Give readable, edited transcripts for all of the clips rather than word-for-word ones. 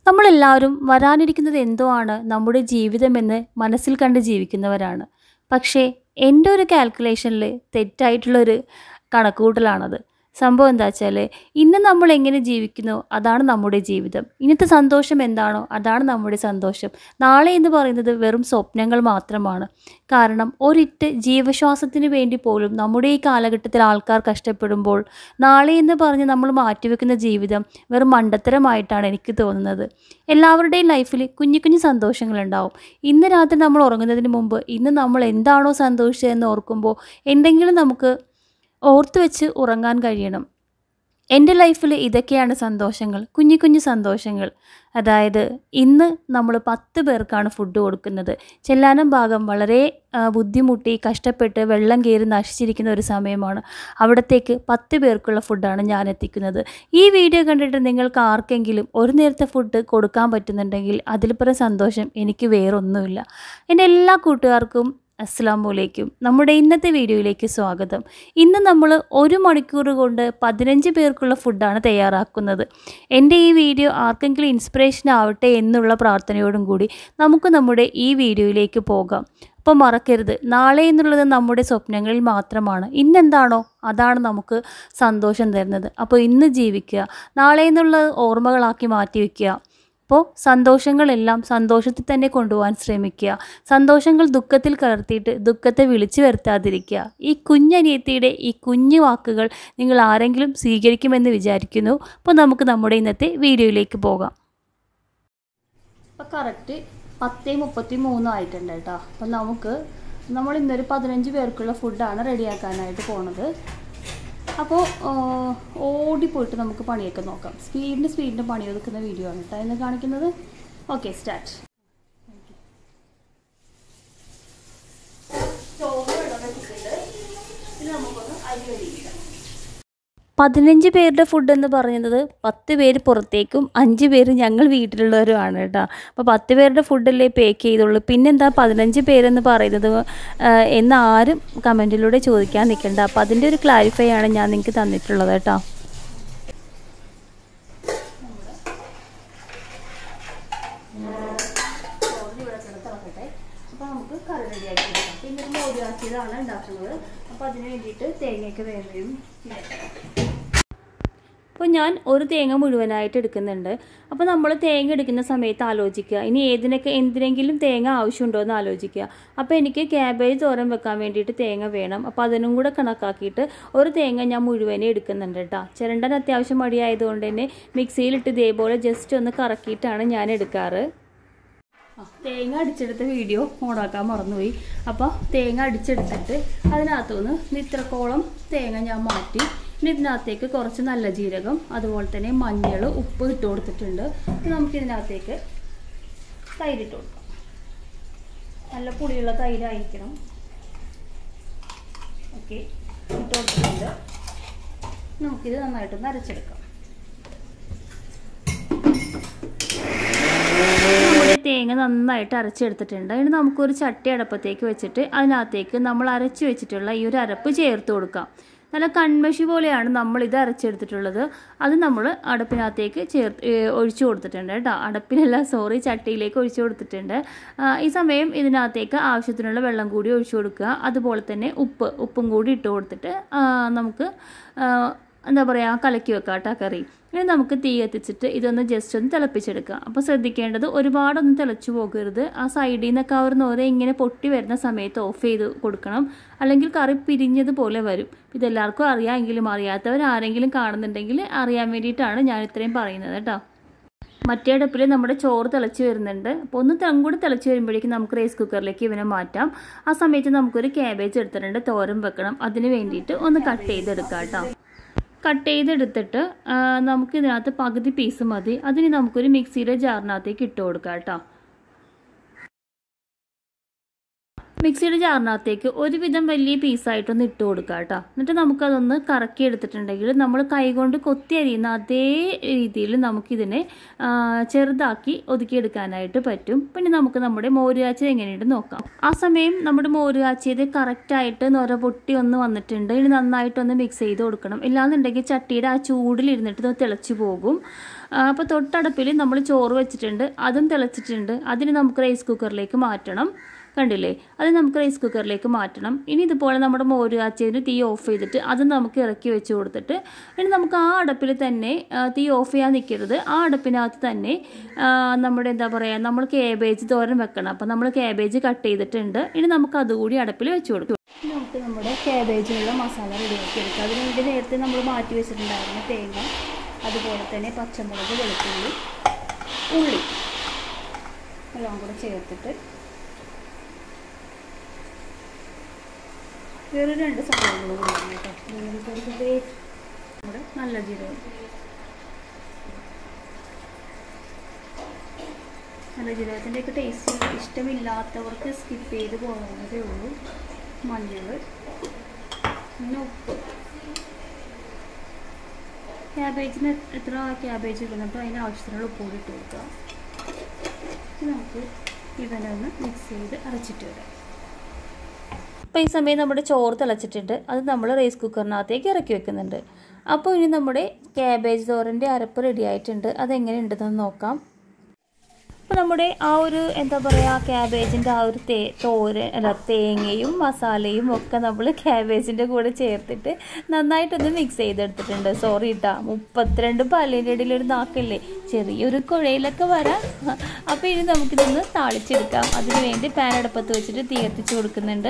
നമ്മളെല്ലാവരും വരാനിരിക്കുന്നത് എന്തോ ആണ് നമ്മുടെ ജീവിതമെന്ന് മനസ്സിൽ കണ്ട് ജീവിക്കുന്നവരാണ്. പക്ഷേ എൻ്റെ ഒരു കാൽക്കുലേഷനിൽ തെറ്റായിട്ടുള്ളൊരു കണക്കുകൂട്ടലാണത്. സംഭവം എന്താ വെച്ചാൽ ഇന്ന് നമ്മൾ എങ്ങനെ ജീവിക്കുന്നോ അതാണ് നമ്മുടെ ജീവിതം. ഇന്നത്തെ സന്തോഷം എന്താണോ അതാണ് നമ്മുടെ സന്തോഷം. നാളെ എന്ന് പറയുന്നത് വെറും സ്വപ്നങ്ങൾ മാത്രമാണ്. കാരണം ഒരിറ്റ് ജീവശ്വാസത്തിന് വേണ്ടി പോലും നമ്മുടെ ഈ കാലഘട്ടത്തിൽ ആൾക്കാർ കഷ്ടപ്പെടുമ്പോൾ നാളെ എന്ന് പറഞ്ഞ് നമ്മൾ മാറ്റിവെക്കുന്ന ജീവിതം വെറും മണ്ടത്തരമായിട്ടാണ് എനിക്ക് തോന്നുന്നത്. എല്ലാവരുടെയും ലൈഫിൽ കുഞ്ഞു കുഞ്ഞു സന്തോഷങ്ങളുണ്ടാവും. ഇന്ന് രാത്രി നമ്മൾ ഉറങ്ങുന്നതിന് മുമ്പ് ഇന്ന് നമ്മൾ എന്താണോ സന്തോഷിച്ചതെന്ന് ഓർക്കുമ്പോൾ എന്തെങ്കിലും നമുക്ക് ഓർത്ത് വെച്ച് ഉറങ്ങാൻ കഴിയണം. എൻ്റെ ലൈഫിൽ ഇതൊക്കെയാണ് സന്തോഷങ്ങൾ, കുഞ്ഞു കുഞ്ഞു സന്തോഷങ്ങൾ. അതായത് ഇന്ന് നമ്മൾ 10 പേർക്കാണ് ഫുഡ് കൊടുക്കുന്നത്. ചെല്ലാനം ഭാഗം വളരെ ബുദ്ധിമുട്ടി കഷ്ടപ്പെട്ട് വെള്ളം കയറി നശിച്ചിരിക്കുന്ന ഒരു സമയമാണ്. അവിടത്തേക്ക് 10 പേർക്കുള്ള ഫുഡാണ് ഞാൻ എത്തിക്കുന്നത്. ഈ വീഡിയോ കണ്ടിട്ട് നിങ്ങൾക്ക് ആർക്കെങ്കിലും ഒരു നേരത്തെ ഫുഡ് കൊടുക്കാൻ പറ്റുന്നുണ്ടെങ്കിൽ അതിൽപ്പുറം സന്തോഷം എനിക്ക് വേറൊന്നുമില്ല. എൻ്റെ എല്ലാ കൂട്ടുകാർക്കും അസ്സലാമു അലൈക്കും. നമ്മുടെ ഇന്നത്തെ വീഡിയോയിലേക്ക് സ്വാഗതം. ഇന്ന് നമ്മൾ 1 മണിക്കൂർ കൊണ്ട് 15 പേർക്കുള്ള ഫുഡാണ് തയ്യാറാക്കുന്നത്. എൻ്റെ ഈ വീഡിയോ ആർക്കെങ്കിലും ഇൻസ്പിറേഷൻ ആവട്ടെ എന്നുള്ള പ്രാർത്ഥനയോടും കൂടി നമുക്ക് നമ്മുടെ ഈ വീഡിയോയിലേക്ക് പോകാം. അപ്പോൾ മറക്കരുത്, നാളെ എന്നുള്ളത് നമ്മുടെ സ്വപ്നങ്ങളിൽ മാത്രമാണ്. ഇന്നെന്താണോ അതാണ് നമുക്ക് സന്തോഷം തരുന്നത്. അപ്പോൾ ഇന്ന് ജീവിക്കുക, നാളെ എന്നുള്ളത് ഓർമ്മകളാക്കി മാറ്റി വയ്ക്കുക. അപ്പോൾ സന്തോഷങ്ങളെല്ലാം സന്തോഷത്തിൽ തന്നെ കൊണ്ടുപോകാൻ ശ്രമിക്കുക. സന്തോഷങ്ങൾ ദുഃഖത്തിൽ കലർത്തിയിട്ട് ദുഃഖത്തെ വിളിച്ചു വരുത്താതിരിക്കുക. ഈ കുഞ്ഞനിയത്തിയുടെ ഈ കുഞ്ഞു വാക്കുകൾ നിങ്ങൾ ആരെങ്കിലും സ്വീകരിക്കുമെന്ന് വിചാരിക്കുന്നു. അപ്പോൾ നമുക്ക് നമ്മുടെ ഇന്നത്തെ വീഡിയോയിലേക്ക് പോകാം. അപ്പോൾ കറക്റ്റ് 10:33 ആയിട്ടുണ്ട് കേട്ടോ. അപ്പം നമ്മൾ ഇന്നൊരു 15 പേർക്കുള്ള ഫുഡാണ് റെഡിയാക്കാനായിട്ട് പോണത്. അപ്പോൾ ഓടിപ്പോയിട്ട് നമുക്ക് പണിയൊക്കെ നോക്കാം. സ്പീഡിന് പണി ഒതുക്കുന്ന വീഡിയോ ആണ് കേട്ടോ ഇന്ന് കാണിക്കുന്നത്. Okay, start. ഇത് നമുക്കൊന്ന് അരി കഴിക്കാം. 15 പേരുടെ ഫുഡ് എന്ന് പറയുന്നത് 10 പേര് പുറത്തേക്കും 5 പേര് ഞങ്ങൾ വീട്ടിലുള്ളവരുമാണ് കേട്ടോ. അപ്പോൾ 10 പേരുടെ ഫുഡല്ലേ പേക്ക് ചെയ്തുള്ളൂ, പിന്നെന്താ 15 പേരെന്ന് പറയുന്നത് എന്ന് ആരും കമൻറ്റിലൂടെ ചോദിക്കാൻ നിൽക്കണ്ട. അപ്പോൾ അതിൻ്റെ ഒരു ക്ലാരിഫൈ ആണ് ഞാൻ നിങ്ങൾക്ക് തന്നിട്ടുള്ളത് കേട്ടോ. അപ്പോൾ നമുക്ക് കറി റെഡിയാക്കി എടുക്കാം. പിന്നെ ഒരു മോരുകാച്ചിയതാണ് ഉണ്ടാക്കുന്നത്. അപ്പോൾ അതിന് വേണ്ടിയിട്ട് തേങ്ങയൊക്കെ വേറെയും. അപ്പോൾ ഞാൻ ഒരു തേങ്ങ മുഴുവനായിട്ട് എടുക്കുന്നുണ്ട്. അപ്പോൾ നമ്മൾ തേങ്ങ എടുക്കുന്ന സമയത്ത് ആലോചിക്കുക ഇനി എന്തിനെങ്കിലും തേങ്ങ ആവശ്യമുണ്ടോ എന്ന് ആലോചിക്കുക. അപ്പോൾ എനിക്ക് ക്യാബേജ് തോരൻ വെക്കാൻ വേണ്ടിയിട്ട് തേങ്ങ വേണം. അപ്പോൾ അതിനും കൂടെ കണക്കാക്കിയിട്ട് ഒരു തേങ്ങ ഞാൻ മുഴുവനെ എടുക്കുന്നുണ്ട് കേട്ടോ. ചിരണ്ടൻ അത്യാവശ്യം മടിയായതുകൊണ്ട് തന്നെ മിക്സിയിലിട്ട് ഇതേപോലെ ജസ്റ്റ് ഒന്ന് കറക്കിയിട്ടാണ് ഞാൻ എടുക്കാറ്. തേങ്ങ അടിച്ചെടുത്ത വീഡിയോ ഓണാക്കാൻ മറന്നുപോയി. അപ്പോൾ തേങ്ങ അടിച്ചെടുത്തിട്ട് അതിനകത്തുനിന്ന് ഇത്രക്കോളം തേങ്ങ ഞാൻ മാറ്റി. ഇനി ഇതിനകത്തേക്ക് കുറച്ച് നല്ല ജീരകം, അതുപോലെ തന്നെ മഞ്ഞൾ, ഉപ്പ് ഇട്ട് കൊടുത്തിട്ടുണ്ട്. നമുക്കിതിനകത്തേക്ക് തൈരിട്ട് കൊടുക്കാം. നല്ല പുളിയുള്ള തൈരായിരിക്കണം. ഓക്കെ, ഇട്ട് കൊടുത്തിട്ടുണ്ട്. നമുക്കിത് നന്നായിട്ടൊന്ന് അരച്ചെടുക്കാം. തേങ്ങ നന്നായിട്ട് അരച്ചെടുത്തിട്ടുണ്ട്. ഇനി നമുക്കൊരു ചട്ടി അടുപ്പത്തേക്ക് വെച്ചിട്ട് അതിനകത്തേക്ക് നമ്മൾ അരച്ച് വെച്ചിട്ടുള്ള ഈ ഒരു അരപ്പ് ചേർത്ത് കൊടുക്കാം. നല്ല കൺമഷി പോലെയാണ് നമ്മളിത് അരച്ചെടുത്തിട്ടുള്ളത്. അത് നമ്മൾ അടുപ്പിനകത്തേക്ക് ഒഴിച്ചു കൊടുത്തിട്ടുണ്ട് കേട്ടോ. ചട്ടിയിലേക്ക് ഒഴിച്ചു കൊടുത്തിട്ടുണ്ട്. ഈ സമയം ഇതിനകത്തേക്ക് ആവശ്യത്തിനുള്ള വെള്ളം കൂടി ഒഴിച്ചു കൊടുക്കുക. അതുപോലെ തന്നെ ഉപ്പും കൂടി ഇട്ട് കൊടുത്തിട്ട് നമുക്ക് കലക്കി വെക്കാം കേട്ടോ കറി. ഇനി നമുക്ക് തീ കത്തിച്ചിട്ട് ഇതൊന്ന് ജസ്റ്റ് ഒന്ന് തിളപ്പിച്ചെടുക്കുക. അപ്പോൾ ശ്രദ്ധിക്കേണ്ടത് ഒരുപാടൊന്നും തിളച്ചു പോകരുത്. ആ സൈഡിൽ നിന്നൊക്കെ നോര ഇങ്ങനെ പൊട്ടി വരുന്ന സമയത്ത് ഓഫ് ചെയ്ത് കൊടുക്കണം, അല്ലെങ്കിൽ കറി പിരിഞ്ഞതുപോലെ വരും. ഇതെല്ലാവർക്കും അറിയാമെങ്കിലും അറിയാത്തവർ ആരെങ്കിലും കാണുന്നുണ്ടെങ്കിൽ അറിയാൻ വേണ്ടിയിട്ടാണ് ഞാൻ ഇത്രയും പറയുന്നത് കേട്ടോ. മറ്റേ അടുപ്പിൽ നമ്മുടെ ചോറ് തിളച്ച് വരുന്നുണ്ട്. അപ്പോൾ ഒന്ന് കൂടി തിളച്ച് വരുമ്പോഴേക്കും നമുക്ക് റൈസ് കുക്കറിലേക്ക് ഇവനെ മാറ്റാം. ആ സമയത്ത് നമുക്കൊരു ക്യാബേജ് എടുത്തിട്ടുണ്ട്, തോരൻ വെക്കണം. അതിന് വേണ്ടിയിട്ട് ഒന്ന് കട്ട് ചെയ്തെടുക്കാം കേട്ടോ. കട്ട് ചെയ്തെടുത്തിട്ട് നമുക്ക് ഇതിനകത്ത് പകുതി പീസ് മതി. അതിന് നമുക്കൊരു മിക്സിയുടെ ജാറിനകത്തേക്ക് ഇട്ട് കൊടുക്കാം കേട്ടോ. മിക്സിയുടെ ജാറിനകത്തേക്ക് ഒരുവിധം വലിയ പീസായിട്ടൊന്ന് ഇട്ട് കൊടുക്കുക കേട്ടോ. എന്നിട്ട് നമുക്കതൊന്ന് കറക്കി എടുത്തിട്ടുണ്ടെങ്കിൽ നമ്മൾ കൈകൊണ്ട് കൊത്തി അരിയുന്ന അതേ രീതിയിൽ നമുക്കിതിനെ ചെറുതാക്കി ഒതുക്കിയെടുക്കാനായിട്ട് പറ്റും. പിന്നെ നമുക്ക് നമ്മുടെ മോര് കാച്ചിയത് എങ്ങനെയുണ്ട് നോക്കാം. ആ സമയം നമ്മുടെ മോര് കാച്ചിയത് കറക്റ്റായിട്ട് നൊര പൊട്ടി ഒന്ന് വന്നിട്ടുണ്ട്. ഇനി നന്നായിട്ടൊന്ന് മിക്സ് ചെയ്ത് കൊടുക്കണം. ഇല്ലാന്നുണ്ടെങ്കിൽ ചട്ടിയുടെ ആ ചൂടിലിരുന്നിട്ട് തിളച്ച് പോകും. അപ്പോൾ തൊട്ടടുപ്പിൽ നമ്മൾ ചോറ് വെച്ചിട്ടുണ്ട്, അതും തിളച്ചിട്ടുണ്ട്. അതിന് നമുക്ക് റൈസ് കുക്കറിലേക്ക് മാറ്റണം. കണ്ടില്ലേ, അത് നമുക്ക് റൈസ് കുക്കറിലേക്ക് മാറ്റണം. ഇനി ഇതുപോലെ നമ്മുടെ മോര് കാച്ചിയതിന് തീ ഓഫ് ചെയ്തിട്ട് അത് നമുക്ക് ഇറക്കി വെച്ച് കൊടുത്തിട്ട് ഇനി നമുക്ക് ആ അടുപ്പിൽ തന്നെ തീ ഓഫ് ചെയ്യാൻ നിൽക്കരുത്. ആ അടുപ്പിനകത്ത് തന്നെ നമ്മുടെ എന്താ പറയുക, നമ്മൾ കാബേജ് തോരൻ വെക്കണം. അപ്പോൾ നമ്മൾ കാബേജ് കട്ട് ചെയ്തിട്ടുണ്ട്. ഇനി നമുക്ക് അതുകൂടി അടുപ്പിൽ വെച്ച് കൊടുക്കും. നമുക്ക് നമ്മുടെ കാബേജിനുള്ള മസാല റെഡിയാക്കി എടുക്കാം. അതിനുവേണ്ടി നേരത്തെ നമ്മൾ മാറ്റി വെച്ചിട്ടുണ്ടായിരുന്നു തേങ്ങ, അതുപോലെ തന്നെ പച്ചമുളക്, വെളുത്തുള്ളി, ഉള്ളി എല്ലാം കൂടെ ചേർത്തിട്ട് വേറെ 2 സവാളകൾ കൊടുക്കണം കേട്ടോ. നമ്മുടെ നല്ല ജീരകം, നല്ല ജീരകത്തിൻ്റെയൊക്കെ ടേസ്റ്റ് ഇഷ്ടമില്ലാത്തവർക്ക് സ്കിപ്പ് ചെയ്ത് പോകാവുന്നതേ ഉള്ളൂ. മഞ്ഞൾ, പിന്നെ ഉപ്പ്. ക്യാബേജിന് എത്ര ക്യാബേജ് ഇടുന്നുണ്ടോ അതിന് ആവശ്യത്തിനുള്ള ഉപ്പ് കൂടി ഇട്ട് കൊടുക്കുക. നമുക്ക് ഇവനൊന്ന് മിക്സ് ചെയ്ത് അരച്ചിട്ട് വരാം. അപ്പോൾ ഈ സമയം നമ്മുടെ ചോറ് തിളച്ചിട്ടുണ്ട്. അത് നമ്മൾ റൈസ് കുക്കറിനകത്തേക്ക് ഇറക്കി വെക്കുന്നുണ്ട്. അപ്പോൾ ഇനി നമ്മുടെ ക്യാബേജ് തോരൻ്റെ അരപ്പ് റെഡി ആയിട്ടുണ്ട്. അതെങ്ങനെയുണ്ടെന്ന് നോക്കാം. അപ്പോൾ നമ്മുടെ ആ ഒരു എന്താ പറയുക, ക്യാബേജിൻ്റെ ആ ഒരു തേങ്ങയും മസാലയും ഒക്കെ നമ്മൾ ക്യാബേജിൻ്റെ കൂടെ ചേർത്തിട്ട് നന്നായിട്ടൊന്ന് മിക്സ് ചെയ്തെടുത്തിട്ടുണ്ട്. സോറി കേട്ടോ, 32 പല്ലിൻ്റെ ഇടയിൽ ഒരു നാക്കല്ലേ, ചെറിയൊരു കുഴയിലൊക്കെ വരാം. അപ്പോൾ ഇനി നമുക്കിതൊന്ന് താളിച്ചെടുക്കാം. അതിന് വേണ്ടി പാൻ അടുപ്പത്ത് വെച്ചിട്ട് തീ കത്തിച്ച് കൊടുക്കുന്നുണ്ട്.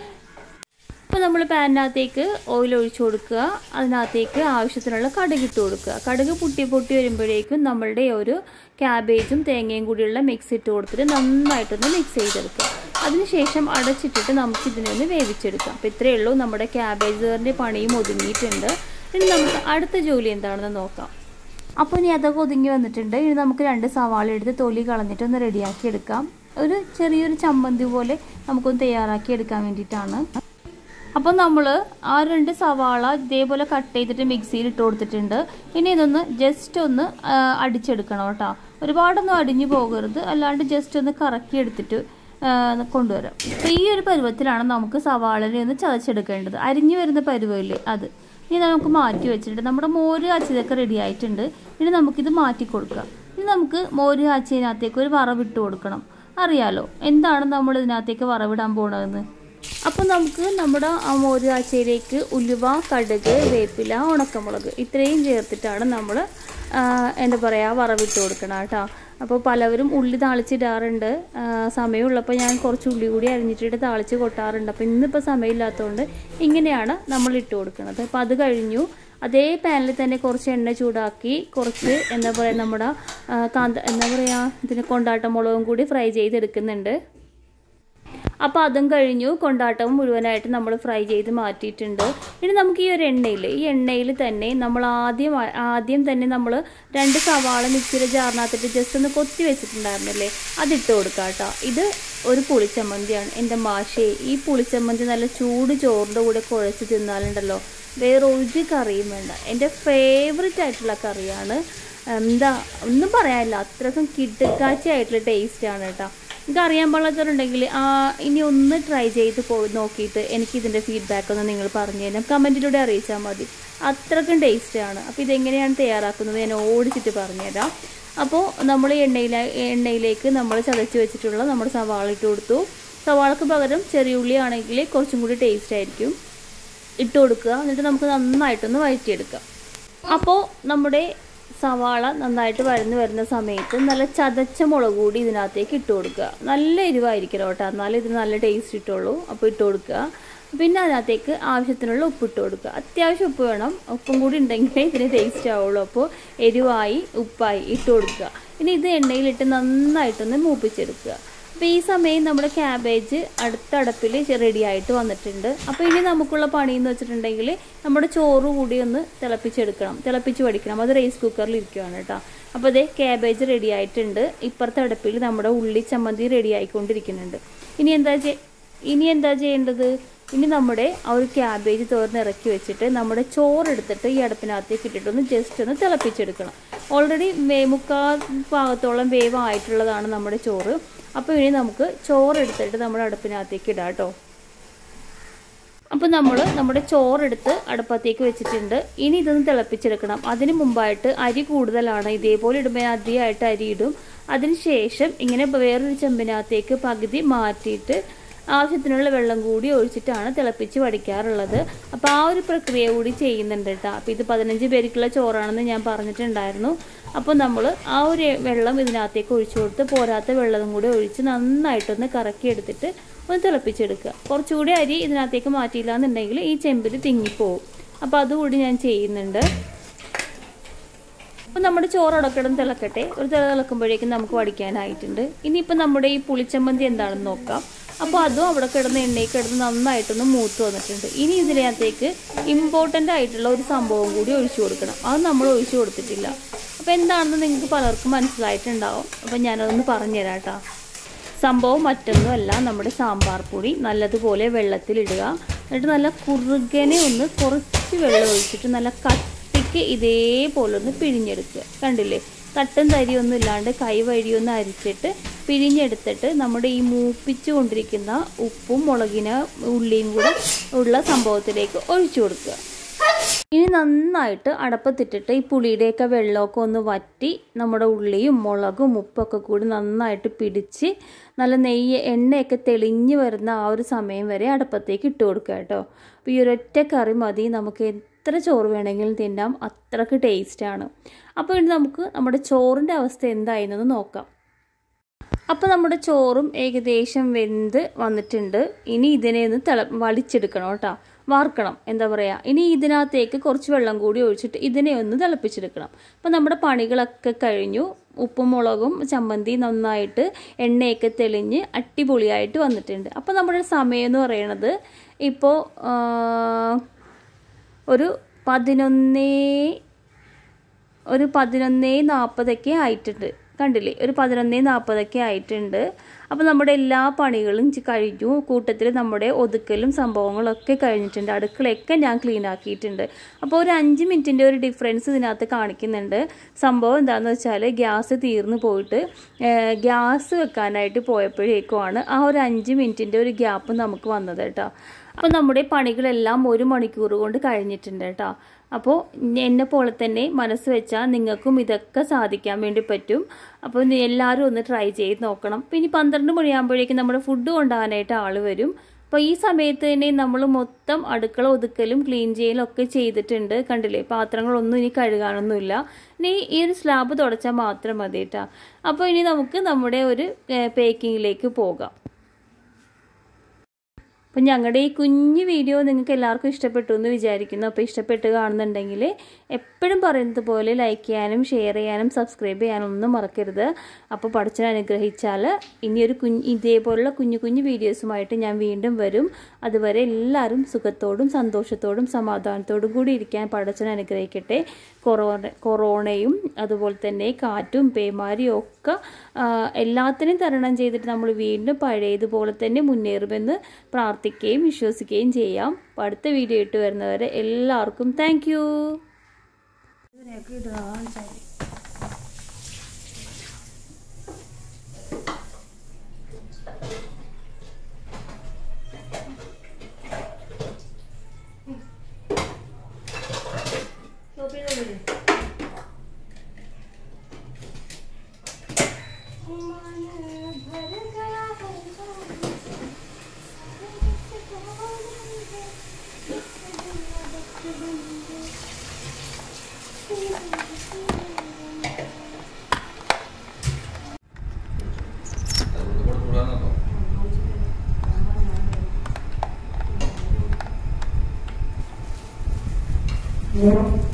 അപ്പോൾ നമ്മൾ പാനിനകത്തേക്ക് ഓയിൽ ഒഴിച്ചു കൊടുക്കുക. അതിനകത്തേക്ക് ആവശ്യത്തിനുള്ള കടുക് ഇട്ട് കൊടുക്കുക. കടുക് പൊട്ടി വരുമ്പോഴേക്കും നമ്മളുടെ ഒരു ക്യാബേജും തേങ്ങയും കൂടിയുള്ള മിക്സ് ഇട്ട് കൊടുത്തിട്ട് നന്നായിട്ടൊന്ന് മിക്സ് ചെയ്തെടുക്കുക. അതിനുശേഷം അടച്ചിട്ടിട്ട് നമുക്കിതിനെ ഒന്ന് വേവിച്ചെടുക്കാം. അപ്പോൾ ഇത്രയേ ഉള്ളൂ, നമ്മുടെ ക്യാബേജിൻ്റെ പണിയും ഒതുങ്ങിയിട്ടുണ്ട്. ഇനി നമുക്ക് അടുത്ത ജോലി എന്താണെന്ന് നോക്കാം. അപ്പോൾ ഇനി അതൊക്കെ ഒതുങ്ങി വന്നിട്ടുണ്ട്. ഇനി നമുക്ക് 2 സവാള എടുത്ത് തൊലി കളഞ്ഞിട്ട് ഒന്ന് റെഡിയാക്കി എടുക്കാം. ഒരു ചെറിയൊരു ചമ്മന്തി പോലെ നമുക്കൊന്ന് തയ്യാറാക്കി എടുക്കാൻ വേണ്ടിയിട്ടാണ്. അപ്പോൾ നമ്മൾ ആ 2 സവാള ഇതേപോലെ കട്ട് ചെയ്തിട്ട് മിക്സിയിൽ ഇട്ട് കൊടുത്തിട്ടുണ്ട്. ഇനി ഇതൊന്ന് ജസ്റ്റ് ഒന്ന് അടിച്ചെടുക്കണം കേട്ടോ. ഒരുപാടൊന്നും അടിഞ്ഞു പോകരുത്, അല്ലാണ്ട് ജസ്റ്റ് ഒന്ന് കറക്കി എടുത്തിട്ട് കൊണ്ടുവരാം. അപ്പോൾ ഈ ഒരു പരുവത്തിലാണ് നമുക്ക് സവാളനെ ഒന്ന് ചതച്ചെടുക്കേണ്ടത്. അരിഞ്ഞു വരുന്ന പരുവമില്ലേ അത്. ഇനി നമുക്ക് മാറ്റി വെച്ചിട്ട് നമ്മുടെ മോര് കാച്ചിയതൊക്കെ റെഡി ആയിട്ടുണ്ട്. ഇനി നമുക്കിത് മാറ്റി കൊടുക്കാം. ഇനി നമുക്ക് മോര് കാച്ചിയതിനകത്തേക്ക് ഒരു വറവിട്ട് കൊടുക്കണം. അറിയാലോ എന്താണ് നമ്മൾ ഇതിനകത്തേക്ക് വറവിടാൻ പോകണമെന്ന്. അപ്പോൾ നമുക്ക് നമ്മുടെ ആ മോര് കാച്ചിയയിലേക്ക് ഉലുവ, കടുക്, വേപ്പില, ഉണക്കമുളക് ഇത്രയും ചേർത്തിട്ടാണ് നമ്മൾ എന്താ പറയുക വറവിട്ട് കൊടുക്കണം കേട്ടോ. അപ്പോൾ പലവരും ഉള്ളി താളിച്ചിടാറുണ്ട്. സമയമുള്ളപ്പോൾ ഞാൻ കുറച്ച് ഉള്ളി കൂടി അരിഞ്ഞിട്ടിട്ട് താളിച്ച് കൊട്ടാറുണ്ട്. അപ്പോൾ ഇന്നിപ്പോൾ സമയമില്ലാത്തതുകൊണ്ട് ഇങ്ങനെയാണ് നമ്മൾ ഇട്ട് കൊടുക്കുന്നത്. അപ്പോൾ അത് കഴിഞ്ഞു. അതേ പാനിൽ തന്നെ കുറച്ച് എണ്ണ ചൂടാക്കി കുറച്ച് എന്താ പറയുക നമ്മുടെ എന്താ പറയുക ഇതിന് കൊണ്ടാട്ട മുളകും കൂടി ഫ്രൈ ചെയ്തെടുക്കുന്നുണ്ട്. അപ്പോൾ അതും കഴിഞ്ഞു. കൊണ്ടാട്ടവും മുഴുവനായിട്ട് നമ്മൾ ഫ്രൈ ചെയ്ത് മാറ്റിയിട്ടുണ്ട്. ഇനി നമുക്ക് ഈ ഒരു എണ്ണയിൽ തന്നെ നമ്മൾ ആദ്യം തന്നെ നമ്മൾ 2 സവാള മിക്സിയുടെ ജാറിനകത്തിട്ട് ജസ്റ്റ് ഒന്ന് കൊത്തി വെച്ചിട്ടുണ്ടായിരുന്നില്ലേ, അതിട്ട് കൊടുക്കാം കേട്ടോ. ഇത് ഒരു പുളിച്ചമ്മന്തിയാണ്. എൻ്റെ മാഷേ, ഈ പുളിച്ചമ്മന്തി നല്ല ചൂട് ചോറിൻ്റെ കൂടെ കുഴച്ച് തിന്നാലുണ്ടല്ലോ വേറെ ഒരു കറിയും വേണ്ട. എൻ്റെ ഫേവററ്റ് ആയിട്ടുള്ള കറിയാണ്. എന്താ ഒന്നും പറയാനില്ല, അത്രയ്ക്കും കിടുക്കാച്ചയായിട്ടുള്ള ടേസ്റ്റാണ് കേട്ടോ. നിങ്ങൾക്ക് അറിയാൻ പാടില്ലാത്തവരുണ്ടെങ്കിൽ ഇനി ഒന്ന് ട്രൈ ചെയ്ത് നോക്കിയിട്ട് എനിക്കിതിൻ്റെ ഫീഡ്ബാക്ക് ഒന്ന് നിങ്ങൾ പറഞ്ഞു തരാം, കമൻറ്റിലൂടെ അറിയിച്ചാൽ മതി. അത്രയ്ക്കും ടേസ്റ്റാണ്. അപ്പോൾ ഇതെങ്ങനെയാണ് തയ്യാറാക്കുന്നത് ഞാൻ ഓടിച്ചിട്ട് പറഞ്ഞുതരാം. അപ്പോൾ നമ്മൾ എണ്ണയിലേക്ക് നമ്മൾ ചതച്ച് വെച്ചിട്ടുള്ള നമ്മുടെ സവാള ഇട്ട് കൊടുത്തു. സവാളക്ക് പകരം ചെറിയ ഉള്ളി ആണെങ്കിൽ കുറച്ചും കൂടി ടേസ്റ്റ് ആയിരിക്കും. ഇട്ട് കൊടുക്കുക. എന്നിട്ട് നമുക്ക് നന്നായിട്ടൊന്ന് വഴറ്റിയെടുക്കാം. അപ്പോൾ നമ്മുടെ സവാള നന്നായിട്ട് വരുന്ന സമയത്ത് നല്ല ചതച്ച മുളക് കൂടി ഇതിനകത്തേക്ക് ഇട്ട് കൊടുക്കുക. നല്ല എരിവായിരിക്കണം കേട്ടോ, എന്നാലും ഇതിന് നല്ല ടേസ്റ്റ് കിട്ടുള്ളൂ. അപ്പോൾ ഇട്ട് കൊടുക്കുക. പിന്നെ അതിനകത്തേക്ക് ആവശ്യത്തിനുള്ള ഉപ്പ് ഇട്ട് കൊടുക്കുക. അത്യാവശ്യം ഉപ്പ് വേണം, ഉപ്പും കൂടി ഉണ്ടെങ്കിലേ ഇതിന് ടേസ്റ്റ് ആവുള്ളൂ. അപ്പോൾ എരിവായി ഉപ്പായി ഇട്ട് കൊടുക്കുക. ഇനി ഇത് എണ്ണയിലിട്ട് നന്നായിട്ടൊന്ന് മൂപ്പിച്ചെടുക്കുക. അപ്പോൾ ഈ സമയം നമ്മുടെ ക്യാബേജ് അടുത്ത അടപ്പിൽ റെഡി ആയിട്ട് വന്നിട്ടുണ്ട്. അപ്പോൾ ഇനി നമുക്കുള്ള പണിയെന്ന് വെച്ചിട്ടുണ്ടെങ്കിൽ നമ്മുടെ ചോറ് കൂടി ഒന്ന് തിളപ്പിച്ച് പഠിക്കണം. അത് റൈസ് കുക്കറിൽ ഇരിക്കുകയാണ് കേട്ടോ. അപ്പോൾ അതേ ക്യാബേജ് റെഡി ആയിട്ടുണ്ട്. ഇപ്പുറത്തെ അടുപ്പിൽ നമ്മുടെ ഉള്ളി ചമ്മന്തി റെഡി ആയിക്കൊണ്ടിരിക്കുന്നുണ്ട്. ഇനി എന്താ ഇനി എന്താ ചെയ്യേണ്ടത്? ഇനി നമ്മുടെ ആ ഒരു ക്യാബേജ് തോരൻ ഇറക്കി വെച്ചിട്ട് നമ്മുടെ ചോറെടുത്തിട്ട് ഈ അടുപ്പിനകത്തേക്ക് ഇട്ടിട്ടൊന്ന് ജസ്റ്റ് ഒന്ന് തിളപ്പിച്ചെടുക്കണം. ഓൾറെഡി 3/4 ഭാഗത്തോളം വേവായിട്ടുള്ളതാണ് നമ്മുടെ ചോറ്. അപ്പോൾ ഇനി നമുക്ക് ചോറെടുത്തിട്ട് നമ്മുടെ അടുപ്പിനകത്തേക്ക് ഇടാം കേട്ടോ. അപ്പോൾ നമ്മുടെ ചോറെടുത്ത് അടുപ്പത്തേക്ക് വെച്ചിട്ടുണ്ട്. ഇനി ഇതൊന്ന് തിളപ്പിച്ചെടുക്കണം. അതിന് മുമ്പായിട്ട് അരി കൂടുതലാണ്, ഇതേപോലെ ഇടുമ്പോൾ അധികമായിട്ട് അരി ഇടും. അതിനുശേഷം ഇങ്ങനെ വേറൊരു ചെമ്പിനകത്തേക്ക് പകുതി മാറ്റിയിട്ട് ആവശ്യത്തിനുള്ള വെള്ളം കൂടി ഒഴിച്ചിട്ടാണ് തിളപ്പിച്ച് വടിക്കാറുള്ളത്. അപ്പോൾ ആ ഒരു പ്രക്രിയ കൂടി ചെയ്യുന്നുണ്ട് കേട്ടോ. അപ്പോൾ ഇത് 15 പേർക്കുള്ള ചോറാണെന്ന് ഞാൻ പറഞ്ഞിട്ടുണ്ടായിരുന്നു. അപ്പോൾ നമ്മൾ ആ ഒരു വെള്ളം ഇതിനകത്തേക്ക് ഒഴിച്ചു കൊടുത്ത് പോരാത്ത വെള്ളം കൂടി ഒഴിച്ച് നന്നായിട്ടൊന്ന് കറക്കി എടുത്തിട്ട് ഒന്ന് തിളപ്പിച്ചെടുക്കുക. കുറച്ചുകൂടി അരി ഇതിനകത്തേക്ക് മാറ്റിയില്ല എന്നുണ്ടെങ്കിൽ ഈ ചെമ്പിൽ തിങ്ങിപ്പോവും. അപ്പോൾ അതുകൂടി ഞാൻ ചെയ്യുന്നുണ്ട്. അപ്പോൾ നമ്മുടെ ചോറ് അടക്കിടന്ന് തിളക്കട്ടെ. ഒരു തിളക്കുമ്പോഴേക്കും നമുക്ക് വടിക്കാനായിട്ടുണ്ട്. ഇനിയിപ്പോൾ നമ്മുടെ ഈ പുളിച്ചമ്മന്തി എന്താണെന്ന് നോക്കാം. അപ്പോൾ അതും അവിടെ കിടന്ന് എണ്ണയിൽ കിടന്ന് നന്നായിട്ടൊന്ന് മൂത്ത് വന്നിട്ടുണ്ട്. ഇനി ഇതിനകത്തേക്ക് ഇമ്പോർട്ടൻ്റ് ആയിട്ടുള്ള ഒരു സംഭവം കൂടി ഒഴിച്ചു കൊടുക്കണം. അത് നമ്മൾ ഒഴിച്ചു കൊടുത്തിട്ടില്ല. അപ്പോൾ എന്താണെന്ന് നിങ്ങൾക്ക് പലർക്കും മനസ്സിലായിട്ടുണ്ടാവും. അപ്പോൾ ഞാനതൊന്ന് പറഞ്ഞുതരാം കേട്ടോ. സംഭവം മറ്റൊന്നുമല്ല, നമ്മുടെ സാമ്പാർ പൊടി നല്ലതുപോലെ വെള്ളത്തിലിടുക. എന്നിട്ട് നല്ല കുറുകനെ ഒന്ന് കുറച്ച് വെള്ളം ഒഴിച്ചിട്ട് നല്ല കട്ടിക്ക് ഇതേപോലെ ഒന്ന് പിഴിഞ്ഞെടുക്കുക. കണ്ടില്ലേ? തട്ടും തരിയൊന്നും ഇല്ലാണ്ട് കൈ വഴിയൊന്ന് അരിച്ചിട്ട് പിഴിഞ്ഞെടുത്തിട്ട് നമ്മുടെ ഈ മൂപ്പിച്ചു കൊണ്ടിരിക്കുന്ന ഉപ്പും മുളകിന് ഉള്ളിയും കൂടെ ഉള്ള സംഭവത്തിലേക്ക് ഒഴിച്ചു കൊടുക്കുക. ഇനി നന്നായിട്ട് അടപ്പത്തിട്ടിട്ട് ഈ പുളിയുടെയൊക്കെ വെള്ളമൊക്കെ ഒന്ന് വറ്റി നമ്മുടെ ഉള്ളിയും മുളകും ഉപ്പൊക്കെ കൂടി നന്നായിട്ട് പിടിച്ച് നല്ല എണ്ണയൊക്കെ തെളിഞ്ഞ് വരുന്ന ആ ഒരു സമയം വരെ അടപ്പത്തേക്ക് ഇട്ട് കൊടുക്കുക കേട്ടോ. അപ്പോൾ ഈ ഒരൊറ്റ കറി മതി, നമുക്ക് എത്ര ചോറ് വേണമെങ്കിലും തിന്നാം, അത്രക്ക് ടേസ്റ്റാണ്. അപ്പോൾ ഇനി നമുക്ക് നമ്മുടെ ചോറിൻ്റെ അവസ്ഥ എന്തായെന്ന് നോക്കാം. അപ്പോൾ നമ്മുടെ ചോറും ഏകദേശം വെന്ത് വന്നിട്ടുണ്ട്. ഇനി ഇതിനെ ഒന്ന് വളിച്ചെടുക്കണം കേട്ടോ, വാർക്കണം, എന്താ പറയുക. ഇനി ഇതിനകത്തേക്ക് കുറച്ച് വെള്ളം കൂടി ഒഴിച്ചിട്ട് ഇതിനെ ഒന്ന് തിളപ്പിച്ചെടുക്കണം. അപ്പോൾ നമ്മുടെ പണികളൊക്കെ കഴിഞ്ഞു. ഉപ്പും മുളകും ചമ്മന്തി നന്നായിട്ട് എണ്ണയൊക്കെ തെളിഞ്ഞ് അടിപൊളിയായിട്ട് വന്നിട്ടുണ്ട്. അപ്പോൾ നമ്മുടെ സമയം എന്ന് പറയുന്നത് ഇപ്പോൾ ഒരു 11:40 ആയിട്ടുണ്ട്. കണ്ടില്ലേ? ഒരു 11:40 ആയിട്ടുണ്ട്. അപ്പോൾ നമ്മുടെ എല്ലാ പണികളും കഴിഞ്ഞു. കൂട്ടത്തിൽ നമ്മുടെ ഒതുക്കലും സംഭവങ്ങളൊക്കെ കഴിഞ്ഞിട്ടുണ്ട്. അടുക്കളയൊക്കെ ഞാൻ ക്ലീൻ ആക്കിയിട്ടുണ്ട്. അപ്പോൾ ഒരു 5 മിനിറ്റിൻ്റെ ഒരു ഡിഫറൻസ് ഇതിനകത്ത് കാണിക്കുന്നുണ്ട്. സംഭവം എന്താണെന്ന് വെച്ചാൽ ഗ്യാസ് തീർന്നു പോയിട്ട് ഗ്യാസ് വെക്കാനായിട്ട് പോയപ്പോഴേക്കുമാണ് ആ ഒരു 5 മിനിറ്റിൻ്റെ ഒരു ഗ്യാപ്പ് നമുക്ക് വന്നത് കേട്ടോ. അപ്പോൾ നമ്മുടെ പണികളെല്ലാം 1 മണിക്കൂർ കൊണ്ട് കഴിഞ്ഞിട്ടുണ്ട് കേട്ടോ. അപ്പോൾ എന്നെ പോലെ തന്നെ മനസ്സ് വെച്ചാൽ നിങ്ങൾക്കും ഇതൊക്കെ സാധിക്കാൻ വേണ്ടി പറ്റും. അപ്പോൾ എല്ലാവരും ഒന്ന് ട്രൈ ചെയ്ത് നോക്കണം. പിന്നെ 12 മണിയാകുമ്പോഴേക്കും നമ്മുടെ ഫുഡ് കൊണ്ടുപോകാനായിട്ട് ആൾ വരും. അപ്പോൾ ഈ സമയത്ത് തന്നെ നമ്മൾ മൊത്തം അടുക്കള ഒതുക്കലും ക്ലീൻ ചെയ്യലും ഒക്കെ ചെയ്തിട്ടുണ്ട്. കണ്ടില്ലേ? പാത്രങ്ങളൊന്നും ഇനി കഴുകാനൊന്നുമില്ല. ഇനി ഈ ഒരു സ്ലാബ് തുടച്ചാൽ മാത്രം മതി കേട്ടോ. അപ്പോൾ ഇനി നമുക്ക് നമ്മുടെ ഒരു പേക്കിങ്ങിലേക്ക് പോകാം. അപ്പം ഞങ്ങളുടെ ഈ കുഞ്ഞു വീഡിയോ നിങ്ങൾക്ക് എല്ലാവർക്കും ഇഷ്ടപ്പെട്ടു എന്ന് വിചാരിക്കുന്നു. അപ്പോൾ ഇഷ്ടപ്പെട്ട് കാണുന്നുണ്ടെങ്കിൽ എപ്പോഴും പറയുന്നത് പോലെ ലൈക്ക് ചെയ്യാനും ഷെയർ ചെയ്യാനും സബ്സ്ക്രൈബ് ചെയ്യാനും ഒന്നും മറക്കരുത്. അപ്പോൾ പടച്ചവൻ അനുഗ്രഹിച്ചാൽ ഇനിയൊരു ഇതേപോലുള്ള കുഞ്ഞു കുഞ്ഞു വീഡിയോസുമായിട്ട് ഞാൻ വീണ്ടും വരും. അതുവരെ എല്ലാവരും സുഖത്തോടും സന്തോഷത്തോടും സമാധാനത്തോടും കൂടി ഇരിക്കാൻ പടച്ചവൻ അനുഗ്രഹിക്കട്ടെ. കൊറോണയും അതുപോലെ തന്നെ കാറ്റും പേമാരിയും ഒക്കെ എല്ലാത്തിനും തരണം ചെയ്തിട്ട് നമ്മൾ വീണ്ടും പഴയതുപോലെ തന്നെ മുന്നേറുമെന്ന് പ്രാർത്ഥിക്കുകയും വിശ്വസിക്കുകയും ചെയ്യാം. അടുത്ത വീഡിയോ ഇട്ട് വരുന്നവരെ എല്ലാവർക്കും താങ്ക് യു. Yeah.